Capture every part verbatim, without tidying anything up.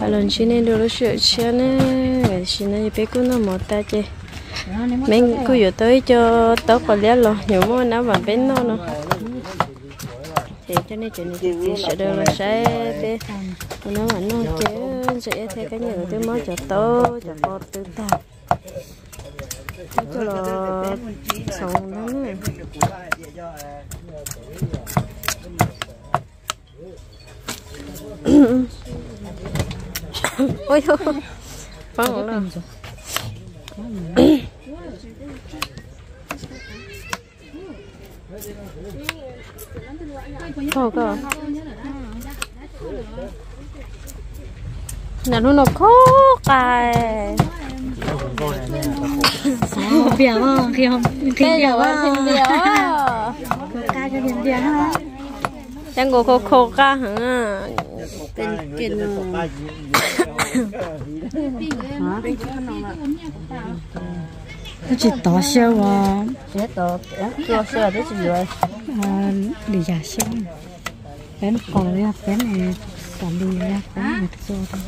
à lần xin nên đồ sửa xe nè xin nên bé cũng nó một ta chơi mình cứ giờ tới cho tóc và lẽ lo nhiều món nào mà bên nó nó thì cho nên chuyện này thì sẽ được là sẽ bé nó mà nó chứ sẽ theo cái nhiều cái món cho tô cho bột tự ta cho là sống nó nè ôi thôi vâng rồi thôi cơ nhà nó nó khó cài biểu không khi không khi biểu không biểu ca cho điểm điểm ha đang ngồi khô khô ca hả tên kiện nó chỉ tỏ sâu à chỉ tỏ tỏ sâu đấy chỉ rồi đi giả sâu bén cò ra bén này còn đi ra bén một số thôi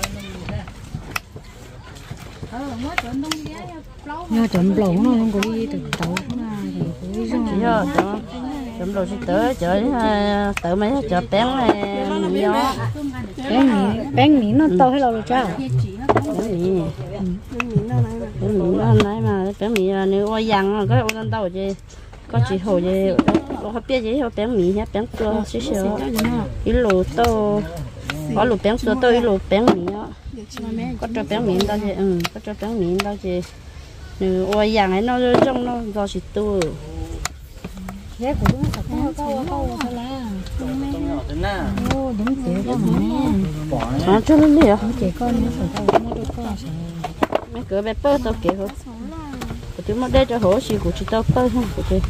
nhớ chấm lẩu nó không có đi từ tàu nó thì cũng chỉ cho chấm lẩu chỉ tới chở tự mấy chở bén này gió bén mì bén mì nó to hay là lâu cha bén mì bén mì nó này mà bén mì nếu qua dặn cái con tàu gì có chỉ hồ gì họ biết gì họ bén mì nhá bén tua xíu xíu ít lù to có lù bén tua to ít lù bén mì á có cho bén mì đâu chứ ừ có cho bén mì đâu chứ nếu qua dặn ấy nó trong nó do chỉ tu thế của chúng ta có câu câu câu là ô đúng thế đó mà cho nó đi à trẻ con nó phải câu nó đâu có mấy cửa bé bơ tao kêu của chúng nó đây cho hổ xì của chị tao bơ không của chị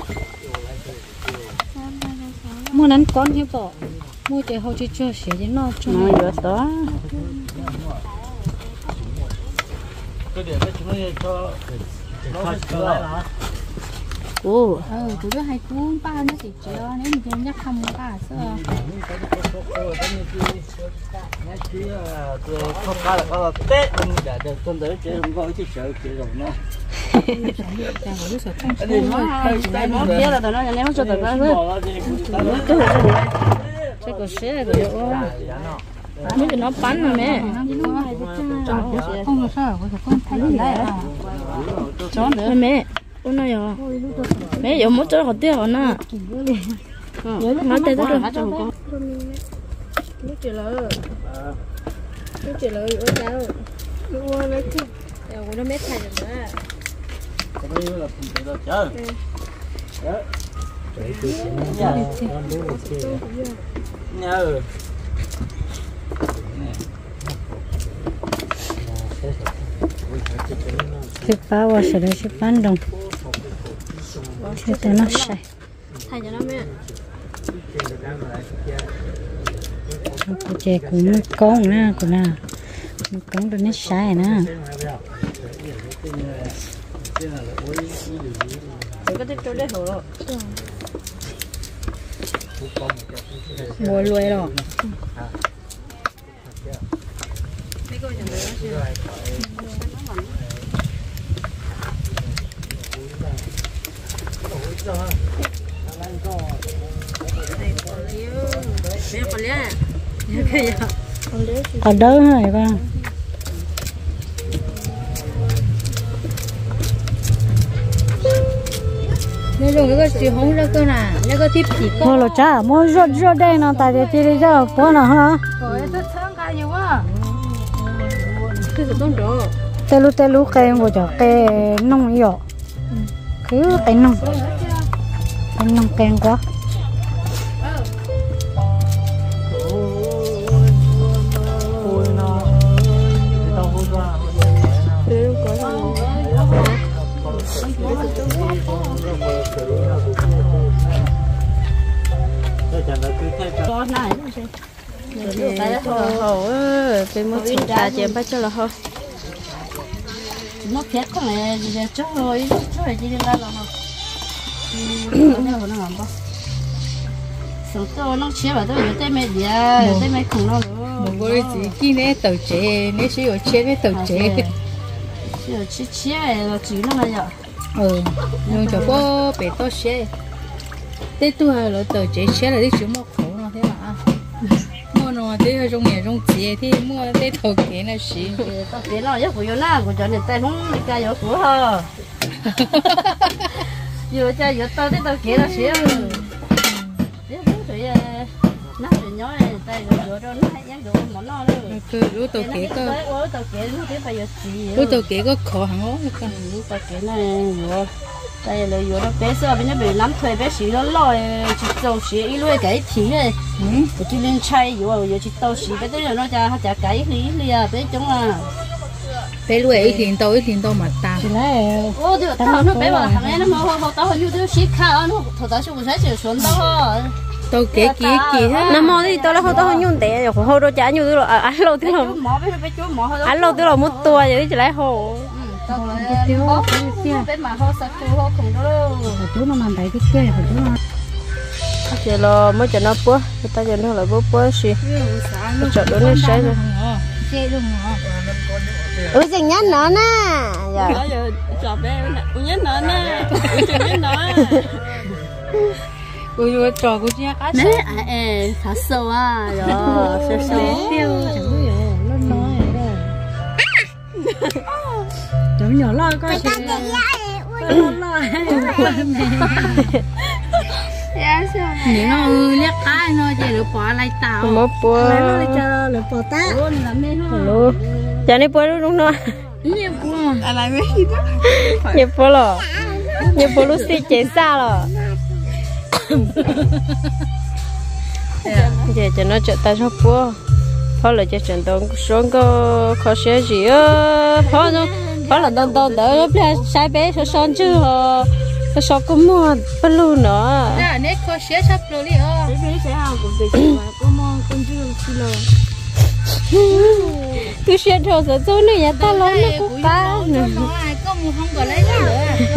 mua nắn con hiếp bỏ mua trẻ hậu chỉ cho sửa cho nó cho nó vừa đó ừ tụi nó hay cuốn ba nó thì chưa nếu mình nhắc không ba sao không có là có tết mình đã được con tới chơi không có chứ sợ chơi rồi nó nó kia là tụi nó ném cho tụi nó cái cổ xe của nó mấy cái nó bắn rồi mẹ không được sao con thấy gì đấy chó nữa mẹ con này à mẹ giờ muốn cho họ tiêu họ nè nói tên tôi rồi nước chỉ lỡ nước chỉ lỡ ở đâu nước qua lấy chứ giờ nó mét thay rồi nữa cái này là phần tự chơi nhớ cái bao giờ sẽ sẽ bán đồng thì tao nó sai thay cho nó mẹ cô trẻ cũng con nè cô nè con đứa nó sai nè có tiếp chỗ để hổ rồi mua lùi rồi còn đỡ này ba nếu dùng cái gì không ra cơ nè nếu có tiếp thì mua là cha mua rốt rốt đây nó tại để chơi đi ra phố nào hả rồi rất sáng cái nhiều quá cái gì tốt rồi tê lu tê lu cây của cháu cây nông yếu cứ cây nông cây nông cây quá có này cái đó hồ cái một chút trà chém bắt cho là thôi nó phết không này cho rồi cho rồi đi ra là nó nó làm bao sống to nó chia vào tôi tay mày đi tay mày khủng nó một cái gì kia này tàu chế này sử dụng chế này tàu chế sử dụng chế chế là chỉ nó là ừ nhưng cho có bé to chế thế tôi hay là tàu chế chế là đi sử mua khổ nó thế mà mua nó thế trong nhà trong chế thì mua thế tàu chế là gì tàu chế nó rất nhiều na của cho nên tay không đi cái của ha vừa cho vừa tàu thế tàu chế là gì biết biết rồi nó thì nhói tay rồi vừa đó nó hay nhắn được món nó luôn cứ lúa tàu kế có tàu kế nó biết phải giờ gì lúa tàu kế có khó hàng ó con lúa tàu kế này vừa tay là vừa nó bé xưa bên nó bị nắm thuê bé xí nó lòi chỉ tàu xí ít luôn cái thí này cái chỉ lên chay vừa vừa chỉ tàu xí bé tới giờ nó chả chả cái lý lìa bé chống à bé lúa ít tiền tàu ít tiền tàu mà ta ô thì tao nó bé bảo thằng ấy nó mà họ tao hình như nó xí khá nó thằng tao xuống sẽ chịu xuống tao tàu kế kia kia nó mò đi tao là họ tao không nhung tệ rồi họ đâu trả nhiều rồi ăn lâu thế nào ăn lâu thế nào một tua vậy chỉ lấy hồ bé mà họ sạch họ không đâu chú nó mang đầy cái kia rồi chú nó giờ lo mới cho nó bữa người ta giờ nó lại bữa bữa gì chọn đồ này sai rồi ui chừng nhát nó nè giờ chọn bé nhát nó nè nhát nó ui ui trò của chị cá nè em thả sâu à rồi sâu sâu tiêu chẳng có gì nó nói rồi cháu nhỏ lo coi chị lo lo những nó liếc ai nó chỉ được bỏ lại tàu một bữa lấy cho được bỏ ta luôn chả này bữa đúng không nhiều bữa à lại mấy nhiều bữa rồi nhiều bữa lúc xí chế xa rồi giờ cho nó trở tay cho bữa phá lại cho trận đấu xuống có khó xé gì á phá nó phá là đông đông đỡ nó sai bé số son chứ hả cái số có mua bất luôn nữa nè nét khó xé sắp rồi đi hả bé sẽ ăn cũng được mà có mua con chưa xí lò cứ xé thôi rồi tôi này nhà ta lớn nó cũng ta nữa có mua không có lấy nữa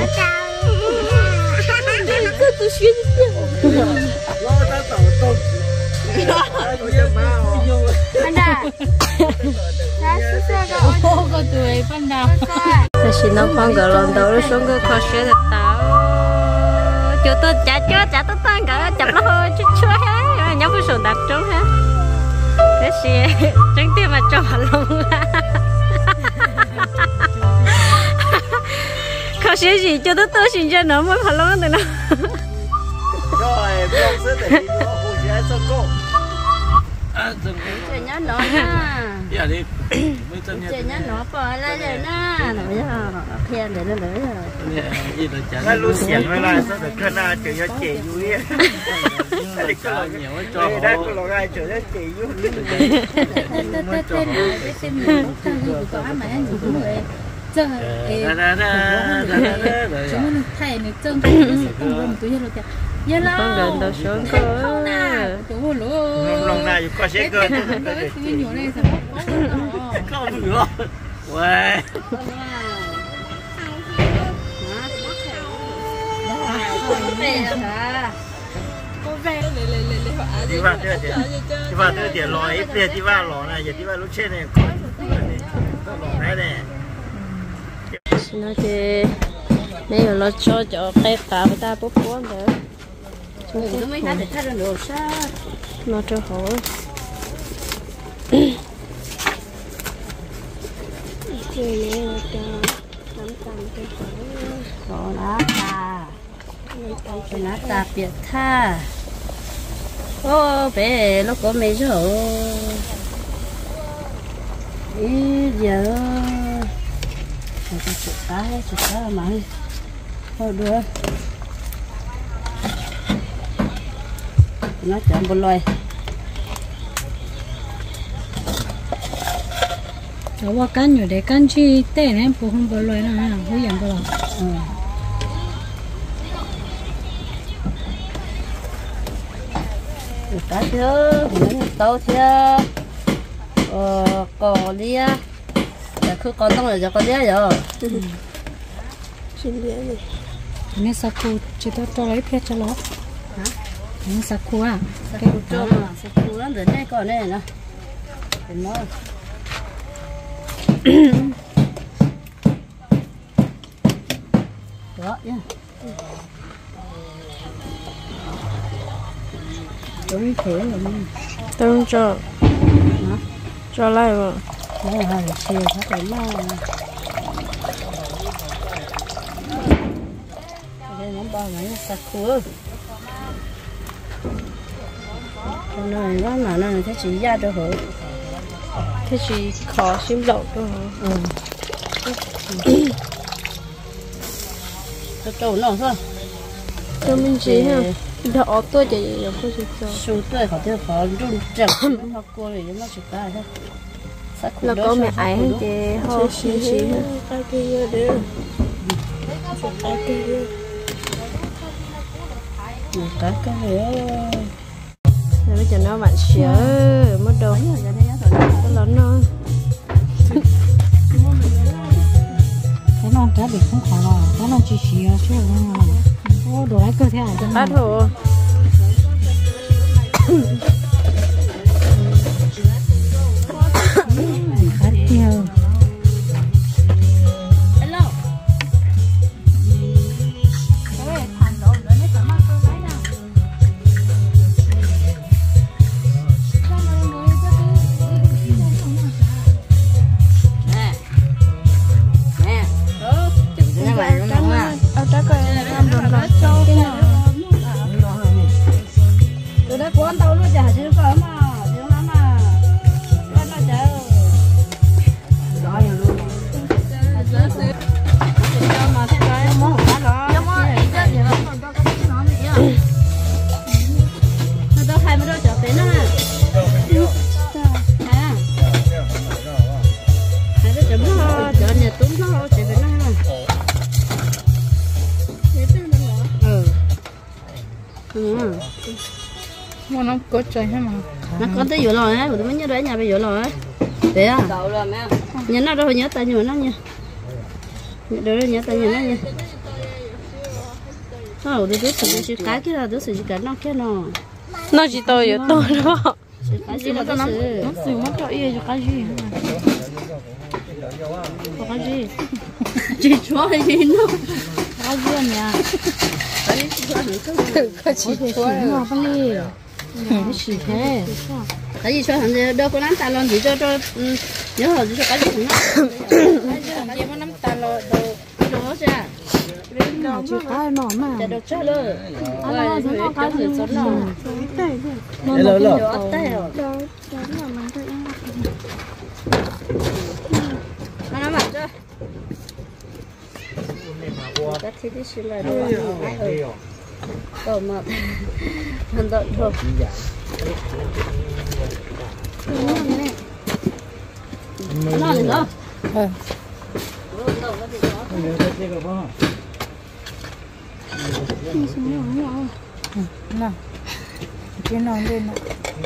tôi xé Panda. Ô có tuổi Panda. Là xin nó con gỡ lần đầu nó xuống cái kho xe thật tao. Chú tôi chả chúa chả tôi tan cả chập nó hơi chút chúa hết. Nhóc phải sồn đặt trống hết. Thế xì trứng tiêu mà cho vào lông. Kho xe gì cho tôi tôi xin cho nó mới vào lông từ nó. Rồi, bây giờ sẽ để nó hồi sẽ xong cô. Chơi nhá nó nha. Giờ đi. Chơi nhá nó bỏ lại rồi na. Nó bây giờ nó khen để nó lấy rồi. Nó luôn xiển với lại sao được cân à chửi cho chị vui. Đây có lỗi nhiều cho. Đây có lỗi ai chửi cho chị vui. Giờ chúng nó thay nó chân cái không rồi tôi hiểu rồi giờ là con gần đầu xuống cơ chỗ luôn lòng này có sẽ cơ cái nhỏ này sao không được wow đi vào đây đi vào đây tiền lò ít tiền đi vào lò này giờ đi vào lúc trên này có lò này này nó thì nếu mà nó cho cho cái cá với ta bốc bốc nữa nó mới thấy được thay được sao nó cho hổ chơi này nó cho nắm tầm cái hổ hổ lá ta cái lá ta biệt tha ô bé nó có mấy chỗ ý giờ cái chụp cá chụp cá mà thôi được nó chọn một loài cháu qua cắn nhiều để cắn chi tê này phụ không có loài nào nào hối giảm bao cá chưa những tàu chưa ờ cò lia cứ con tông rồi cho con lia rồi xin lia này này saku chỉ tôi cho lấy phết cho nó hả này saku à saku cho mà saku nó đến đây còn đây nè nó đó nhá đúng thế rồi tương cho cho lại vào đây là xìu thật là nó đây nó bao mấy sạch khứa cho nên nó là nó thế chỉ ra cho hở thế chỉ khó xiêm lậu thôi hả? Ừ. Cho trâu nó thôi. Cho mình chỉ ha. Đỏ tôi chỉ giống tôi chỉ cho. Số tuổi họ theo họ run chậm nó cô rồi nó chụp cái thôi. Là có mẹ ấy hay chị ho xí xí ha. Cái kia được. Cái kia. Cái cái nữa. Rồi bây giờ nó bạn xỉa mất đâu. Cái lớn non. cái non cá bị không khó rồi, cái non chỉ xíu chứ không là ô đồ ấy cơ thể à? Bắt hồ. Khát nhiều. Mà nó có chơi hay mà nó con tới vừa rồi á, tụi mình nhớ đấy nhà bây giờ rồi á, thế à? Nhớ nó đâu nhớ tay nhớ nó nha, nhớ đâu nhớ tay nhớ nó nha. Nó để đứa sử dụng cái kia là đứa sử dụng cái nó kia nó. Nó chỉ tôi ở tôi đó. Cái gì mà nó nó sử mất cho yêu cho cái gì có cái gì? Chỉ chúa hay gì nó? cái gì nhỉ? Cái gì chúa Cái chỉ chúa mà phải đi. Cái gì thế? Cái gì chúa thằng gì đâu có nắm tay lon gì cho cho nhớ hồi cho cái gì thằng nó. Cái gì mà nắm tay lo đồ Đó chưa? nó chỉ cái nó mà. Chả được chơi luôn. Nó nó cái gì nó nó Nó lớn lớn. Nó tay rồi. Nó nắm mặt chưa? Cái thứ thứ xin lại đâu ạ? Ờ mà thân đợi thôi. Nó gì đó? Ờ. Nào, cái non lên nào.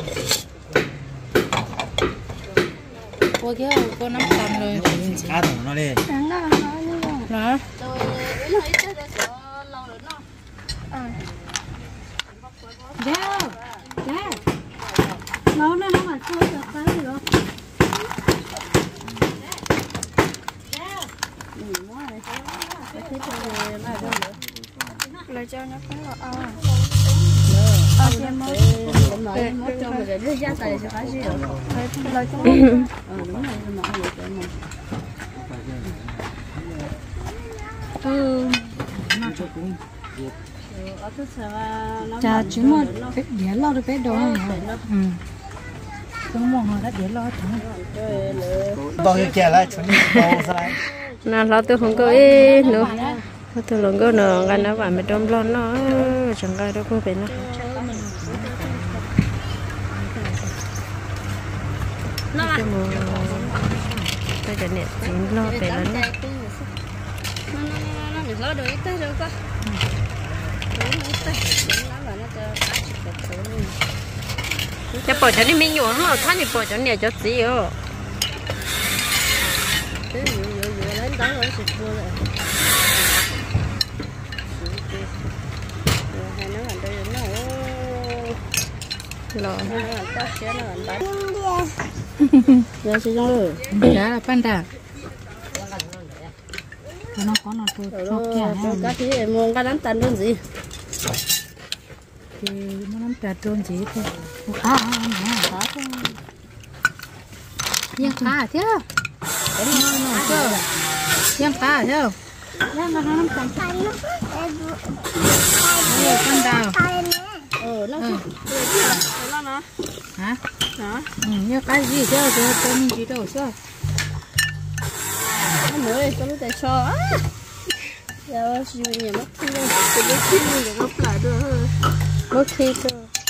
Cô kia cô nắm cầm rồi. Cá thằng nó lên. Đó. Dạ, dạ. Nó nó nó mà chơi được cái gì đó. Lại cho nó cái là ao. Ờ, em mới cũng nói mất cho người để đưa ra tài cho cái gì đó. Lại cho. Ờ đúng rồi, nhưng mà ăn được cái này. Ừ. Nó chụp cũng. Chà Chà chứ mà phải để lo được cái đó này. Ừ. Không mong họ đã để lo thằng. Bao nhiêu kia lại chúng bao sai. Nào lo tôi không có ý nữa. Tôi lần có nợ cái nó bạn mới trong lo nó chẳng cái đâu có phải nó. nó mà Tôiจะเนี่ยจริงรอไปแล้วเนี่ย nó nó nó được lo được ít tới đâu có. Nó ít tới, nó là nó cho cá chích được thôi. จะปล่อยฉันนี่ไม่อยู่หรอกถ้านี่ปล่อยฉันเนี่ยจะเสีย Cứ vừa vừa vừa lên đó rồi xịt vô rồi. Hai nó làm đây nó. หรอ Nó làm tao sẽ nó làm bánh. giờ sẽ trong rồi Dạ là panda. Nó có nó tôi cho kia cá thì em mua cá đánh tan đơn gì thì nó nắm trà trôn gì thôi. À à à đó thôi. Nhang cá chứ? Cái này nó cơ. Nhang cá chứ? Nhang nó nắm trà trôn. Đây con đào. ờ nó nó nó Hả? nó Ừ, nhang cá gì chứ? Tôi tôi gì đâu chứ? nó mới có lúc tại cho giờ chỉ mình mất khi nó chỉ biết khi mình nó lại được mất khi cơ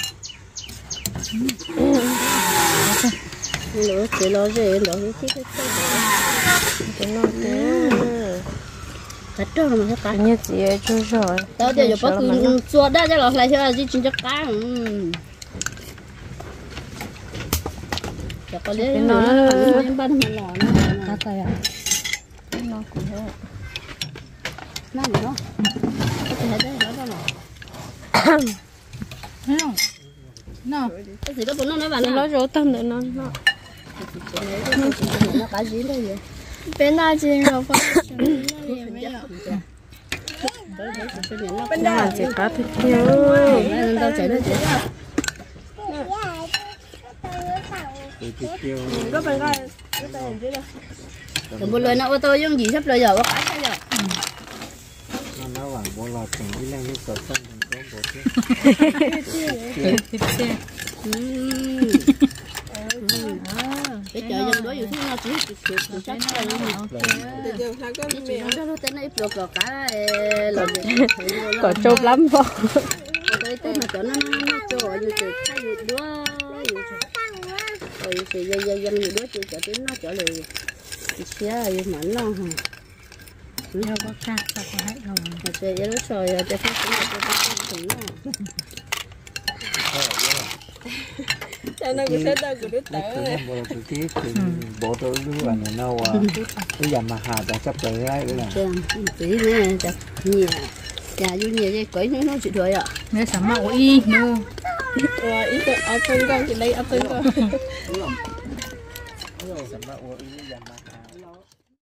nó chỉ lo gì nó chỉ cái cái nó thế cái trâu mà sao cá như chị ấy cho rồi tao giờ giờ bắt cứ chua đã cho nó lại cho chỉ chính cho cá giờ có lấy nó nó ban mà lò nó cá tay à? nó cũng thế nó nó có thể thấy nó nó Nó. Nó. cái gì đó bọn nó nói bạn nó nói rỗ tâm để nó nó nó cá gì đây vậy bên nào chỉ có bao nhiêu bên nó là chỉ cá thịt nhiều nên tao chạy nó chạy có phải coi một lời nó ô tô dùng gì sắp lời giờ có cá sao giờ nó nói rằng bộ lọt từng đi lên lúc sớm sớm mình có bộ chứ Thịt xe. cái chợ dân đóอยู่ที่เราchỉ chỉ chỉ chắc là chỉ nó nó tên nó ít được rồi cả lần có chôm lắm không cái tên mà cho nó nó cho ở dưới từ thay dưới đó rồi thì dân dân dân dưới đó chỉ cho tiếng nó trở lại xía dưới mảnh lo hả Theo có khác sao có hết rồi. mà sẽ dưới đó rồi cho phát triển cho phát triển nó cho nó cũng sẽ đâu cũng đứt nó cứ làm bộ cái tí thì bộ tôi lưu ảnh nó à cái giảm mà hà đã chấp tới đấy là xem tí nữa chặt nhiều nhà dưới nhiều cái quấy nó nó chỉ thôi ạ Nếu sắm mạo y nữa. rồi ít ở phân con thì lấy ở phân con sắm mạo ý giảm mà